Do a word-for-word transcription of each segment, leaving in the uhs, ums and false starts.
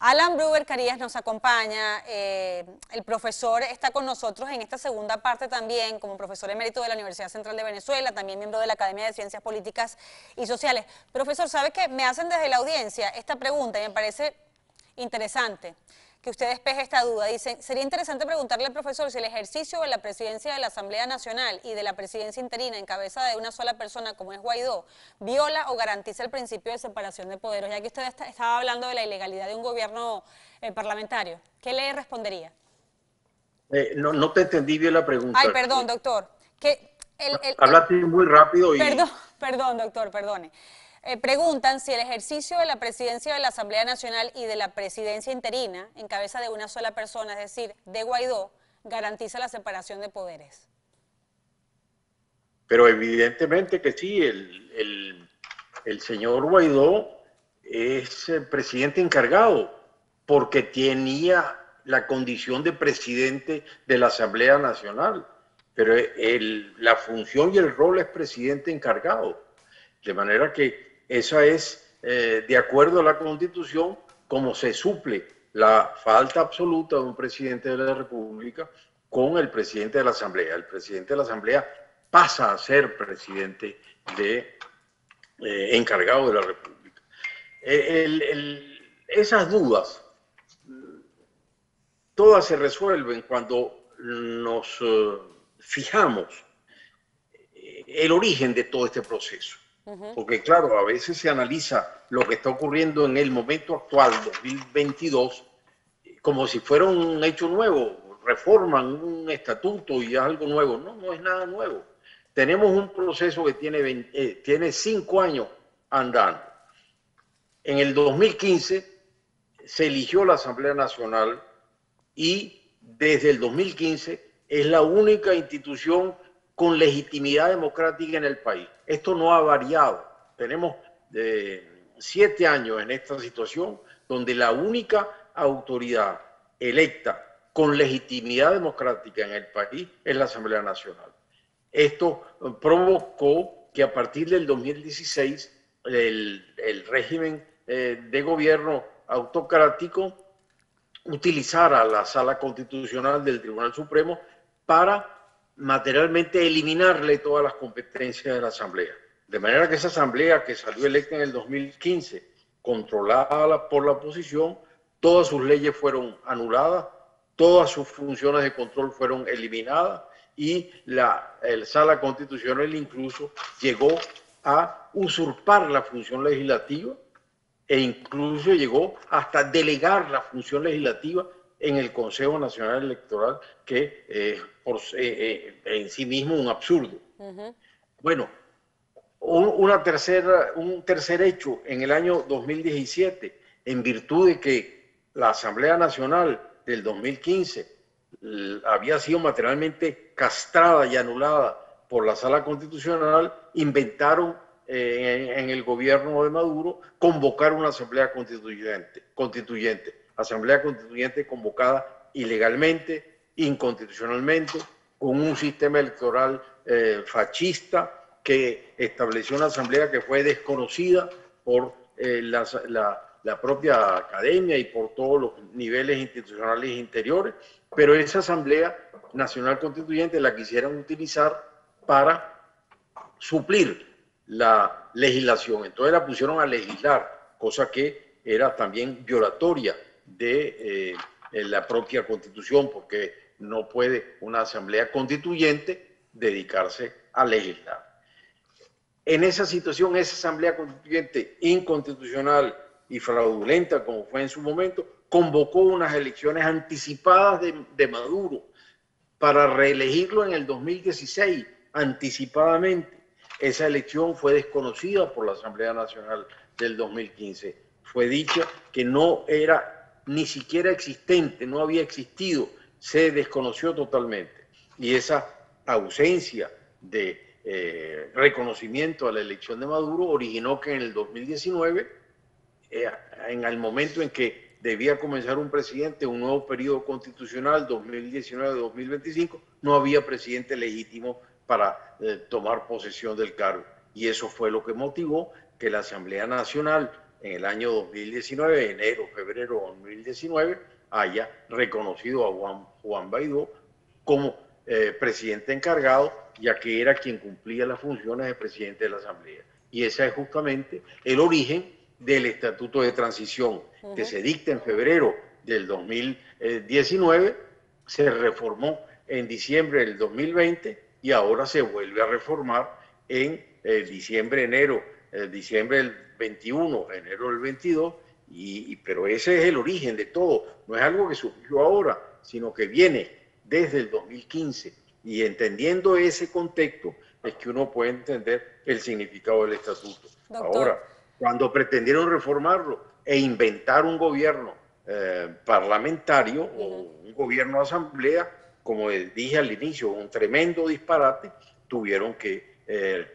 Alan Bruber Carías nos acompaña, eh, el profesor está con nosotros en esta segunda parte también, como profesor emérito de la Universidad Central de Venezuela, también miembro de la Academia de Ciencias Políticas y Sociales. Profesor, ¿sabe qué? Me hacen desde la audiencia esta pregunta y me parece interesante que usted despeje esta duda. Dicen, sería interesante preguntarle al profesor si el ejercicio de la presidencia de la Asamblea Nacional y de la presidencia interina en cabeza de una sola persona como es Guaidó, viola o garantiza el principio de separación de poderes, ya que usted está, estaba hablando de la ilegalidad de un gobierno eh, parlamentario. ¿Qué le respondería? Eh, no, no te entendí bien la Ay, pregunta. perdón, doctor. Que el, el, el, Hablaste muy rápido Perdón, y perdón, doctor, perdone. Eh, preguntan si el ejercicio de la presidencia de la Asamblea Nacional y de la presidencia interina en cabeza de una sola persona, es decir, de Guaidó, garantiza la separación de poderes. pero evidentemente que sí, el, el, el señor Guaidó es el presidente encargado porque tenía la condición de presidente de la Asamblea Nacional, pero el, la función y el rol es presidente encargado, de manera que esa es, eh, de acuerdo a la Constitución, como se suple la falta absoluta de un presidente de la República con el presidente de la Asamblea. El presidente de la Asamblea pasa a ser presidente de, eh, encargado de la República. El, el, esas dudas, todas se resuelven cuando nos uh, fijamos el origen de todo este proceso. Uh-huh. Porque claro, a veces se analiza lo que está ocurriendo en el momento actual, dos mil veintidós, como si fuera un hecho nuevo. Reforman un estatuto y es algo nuevo. No, no es nada nuevo. Tenemos un proceso que tiene, veinte, eh, tiene cinco años andando. En el dos mil quince se eligió la Asamblea Nacional y desde el dos mil quince es la única institución con legitimidad democrática en el país. Esto no ha variado. Tenemos eh, siete años en esta situación donde la única autoridad electa con legitimidad democrática en el país es la Asamblea Nacional. Esto provocó que a partir del dos mil dieciséis el, el régimen eh, de gobierno autocrático utilizara la Sala Constitucional del Tribunal Supremo para materialmente eliminarle todas las competencias de la Asamblea. De manera que esa Asamblea que salió electa en el dos mil quince, controlada por la oposición, todas sus leyes fueron anuladas, todas sus funciones de control fueron eliminadas y la el Sala Constitucional incluso llegó a usurpar la función legislativa e incluso llegó hasta delegar la función legislativa en el Consejo Nacional Electoral, que eh, por, eh, eh, en sí mismo un absurdo. Uh-huh. Bueno, un, una tercera, un tercer hecho en el año dos mil diecisiete, en virtud de que la Asamblea Nacional del dos mil quince había sido materialmente castrada y anulada por la Sala Constitucional, inventaron eh, en, en el gobierno de Maduro convocar una asamblea constituyente, constituyente, asamblea constituyente convocada ilegalmente, inconstitucionalmente, con un sistema electoral eh, fascista que estableció una asamblea que fue desconocida por eh, la, la, la propia academia y por todos los niveles institucionales interiores, pero esa Asamblea Nacional Constituyente la quisieran utilizar para suplir la legislación. Entonces la pusieron a legislar, cosa que era también violatoria de eh, la propia Constitución, porque no puede una Asamblea Constituyente dedicarse a legislar. En esa situación, esa Asamblea Constituyente inconstitucional y fraudulenta, como fue en su momento, convocó unas elecciones anticipadas de, de Maduro para reelegirlo en el dos mil dieciséis, anticipadamente. Esa elección fue desconocida por la Asamblea Nacional del dos mil quince. Fue dicha que no era ni siquiera existente, no había existido, se desconoció totalmente. Y esa ausencia de eh, reconocimiento a la elección de Maduro originó que en el dos mil diecinueve, eh, en el momento en que debía comenzar un presidente, un nuevo periodo constitucional, dos mil diecinueve a dos mil veinticinco, no había presidente legítimo para eh, tomar posesión del cargo. Y eso fue lo que motivó que la Asamblea Nacional en el año dos mil diecinueve, enero, febrero de dos mil diecinueve, haya reconocido a Juan, Juan Guaidó como eh, presidente encargado, ya que era quien cumplía las funciones de presidente de la Asamblea. Y ese es justamente el origen del Estatuto de Transición, uh-huh. que se dicta en febrero del dos mil diecinueve, se reformó en diciembre del dos mil veinte y ahora se vuelve a reformar en eh, diciembre, enero, eh, diciembre del veintiuno, enero del veintidós, y, y, pero ese es el origen de todo. No es algo que surgió ahora, sino que viene desde el dos mil quince. Y entendiendo ese contexto es que uno puede entender el significado del estatuto. Doctor. Ahora, cuando pretendieron reformarlo e inventar un gobierno eh, parlamentario uh-huh. o un gobierno de asamblea, como dije al inicio, un tremendo disparate, tuvieron que eh,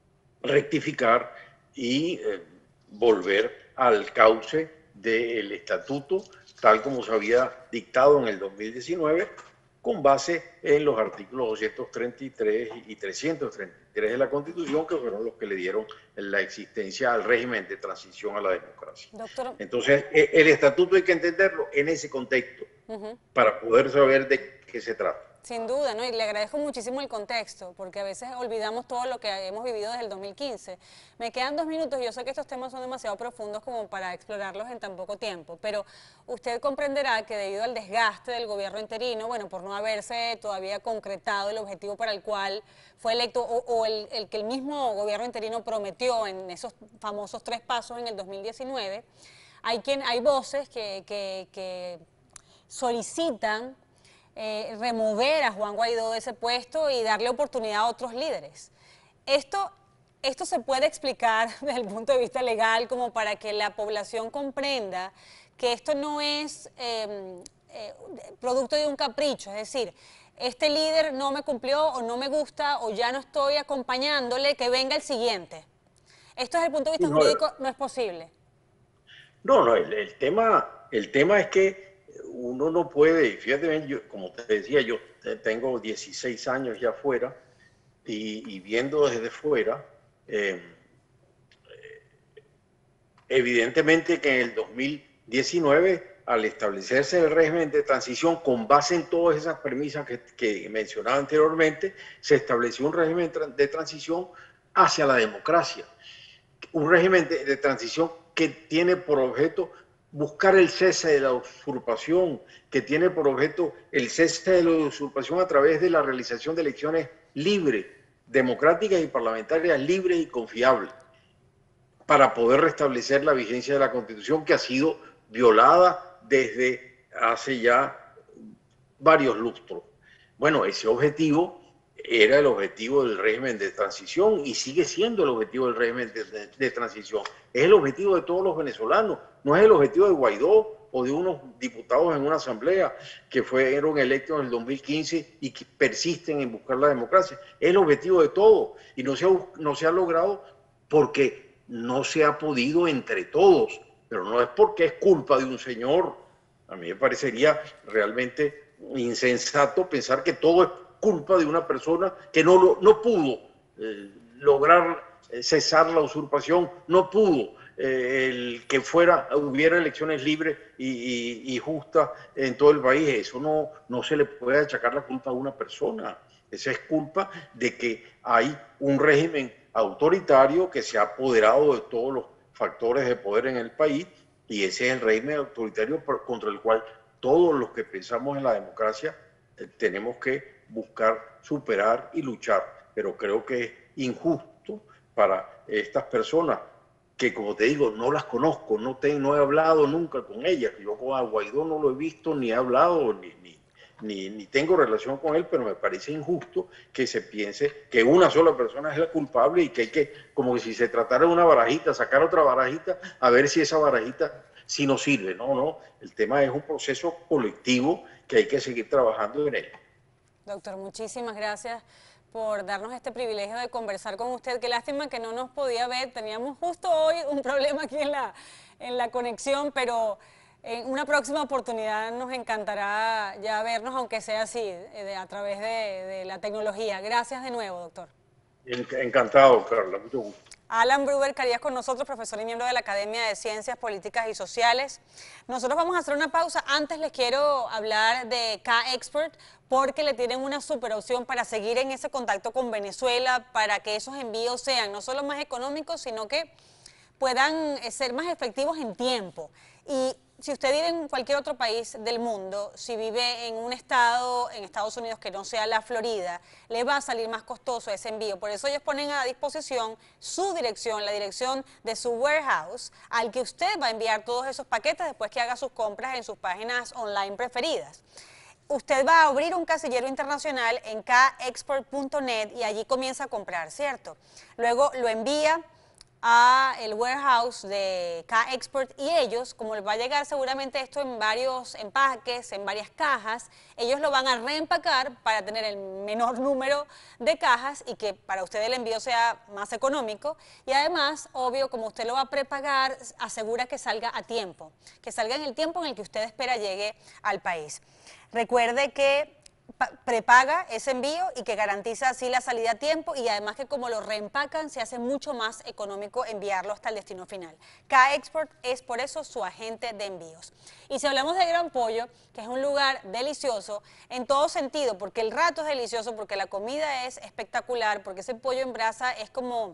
rectificar y eh, volver al cauce del estatuto, tal como se había dictado en el dos mil diecinueve, con base en los artículos doscientos treinta y tres y trescientos treinta y tres de la Constitución, que fueron los que le dieron la existencia al régimen de transición a la democracia. Doctor. Entonces, el estatuto hay que entenderlo en ese contexto, uh-huh. para poder saber de qué se trata. Sin duda, ¿no? Y le agradezco muchísimo el contexto, porque a veces olvidamos todo lo que hemos vivido desde el dos mil quince. Me quedan dos minutos, yo sé que estos temas son demasiado profundos como para explorarlos en tan poco tiempo, pero usted comprenderá que debido al desgaste del gobierno interino, bueno, por no haberse todavía concretado el objetivo para el cual fue electo, o, o el, el que el mismo gobierno interino prometió en esos famosos tres pasos en el dos mil diecinueve, hay, quien, hay voces que, que, que solicitan Eh, remover a Juan Guaidó de ese puesto y darle oportunidad a otros líderes. Esto, esto se puede explicar desde el punto de vista legal como para que la población comprenda que esto no es eh, eh, producto de un capricho, es decir, este líder no me cumplió o no me gusta o ya no estoy acompañándole, que venga el siguiente. Esto desde el punto de vista no, jurídico no es posible. No, no, el, el, tema, el tema es que uno no puede, y fíjate bien, yo, como te decía, yo tengo dieciséis años ya afuera y, y viendo desde fuera, eh, evidentemente que en el dos mil diecinueve, al establecerse el régimen de transición con base en todas esas premisas que, que mencionaba anteriormente, se estableció un régimen de transición hacia la democracia, un régimen de, de transición que tiene por objeto buscar el cese de la usurpación, que tiene por objeto el cese de la usurpación a través de la realización de elecciones libres, democráticas y parlamentarias libres y confiables, para poder restablecer la vigencia de la Constitución que ha sido violada desde hace ya varios lustros. Bueno, ese objetivo era el objetivo del régimen de transición y sigue siendo el objetivo del régimen de, de, de transición. Es el objetivo de todos los venezolanos, no es el objetivo de Guaidó o de unos diputados en una asamblea que fueron electos en el dos mil quince y que persisten en buscar la democracia. Es el objetivo de todos y no se ha, no se ha logrado porque no se ha podido entre todos, pero no es porque es culpa de un señor. A mí me parecería realmente insensato pensar que todo es culpa de una persona que no, lo, no pudo eh, lograr cesar la usurpación, no pudo eh, el que fuera, hubiera elecciones libres y, y, y justas en todo el país. Eso no, no se le puede achacar la culpa a una persona. Esa es culpa de que hay un régimen autoritario que se ha apoderado de todos los factores de poder en el país y ese es el régimen autoritario contra el cual todos los que pensamos en la democracia eh, tenemos que buscar superar y luchar, pero creo que es injusto para estas personas que, como te digo, no las conozco, no, te, no he hablado nunca con ellas, yo con a Guaidó no lo he visto, ni he hablado, ni, ni, ni, ni tengo relación con él, pero me parece injusto que se piense que una sola persona es la culpable y que hay que, como si se tratara de una barajita, sacar otra barajita, a ver si esa barajita sí nos sirve. No, no, el tema es un proceso colectivo que hay que seguir trabajando en él. Doctor, muchísimas gracias por darnos este privilegio de conversar con usted. Qué lástima que no nos podía ver, teníamos justo hoy un problema aquí en la, en la conexión, pero en una próxima oportunidad nos encantará ya vernos, aunque sea así, de, a través de, de la tecnología. Gracias de nuevo, doctor. Encantado, Carla, mucho gusto. Alan Bruber Carías con nosotros, profesor y miembro de la Academia de Ciencias Políticas y Sociales. Nosotros vamos a hacer una pausa. Antes les quiero hablar de K-Expert porque le tienen una super opción para seguir en ese contacto con Venezuela, para que esos envíos sean no solo más económicos, sino que puedan ser más efectivos en tiempo. Y si usted vive en cualquier otro país del mundo, si vive en un estado, en Estados Unidos que no sea la Florida, le va a salir más costoso ese envío. Por eso ellos ponen a disposición su dirección, la dirección de su warehouse, al que usted va a enviar todos esos paquetes después que haga sus compras en sus páginas online preferidas. Usted va a abrir un casillero internacional en k export punto net y allí comienza a comprar, ¿cierto? Luego lo envía a el warehouse de K-Export y ellos, como les va a llegar seguramente esto en varios empaques, en varias cajas, ellos lo van a reempacar para tener el menor número de cajas y que para usted el envío sea más económico y además, obvio, como usted lo va a prepagar, asegura que salga a tiempo, que salga en el tiempo en el que usted espera llegue al país. Recuerde que prepaga ese envío y que garantiza así la salida a tiempo y además que como lo reempacan se hace mucho más económico enviarlo hasta el destino final. K-Export es por eso su agente de envíos. Y si hablamos de Gran Pollo, que es un lugar delicioso en todo sentido, porque el rato es delicioso, porque la comida es espectacular, porque ese pollo en brasa es como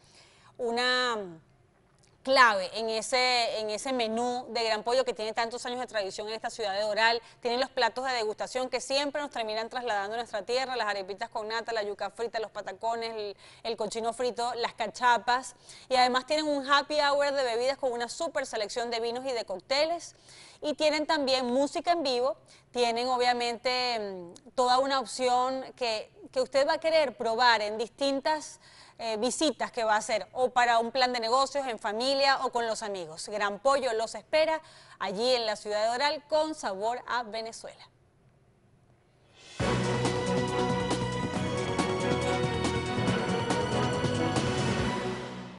una clave en ese, en ese menú de Gran Pollo que tiene tantos años de tradición en esta ciudad de Doral. Tienen los platos de degustación que siempre nos terminan trasladando a nuestra tierra, las arepitas con nata, la yuca frita, los patacones, el, el cochino frito, las cachapas. Y además tienen un happy hour de bebidas con una super selección de vinos y de cócteles. Y tienen también música en vivo, tienen obviamente toda una opción que, que usted va a querer probar en distintas Eh, visitas que va a hacer o para un plan de negocios, en familia o con los amigos. Gran Pollo los espera allí en la ciudad de Doral con sabor a Venezuela.